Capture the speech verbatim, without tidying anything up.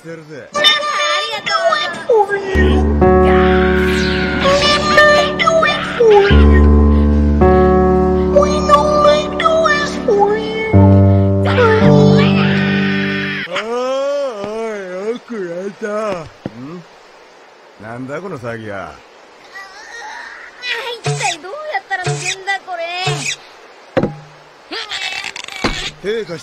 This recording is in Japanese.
ってやるぜ。 ありがとう。 なんだこの騒ぎは。 一体どうやったら抜けんだこれ。 手貸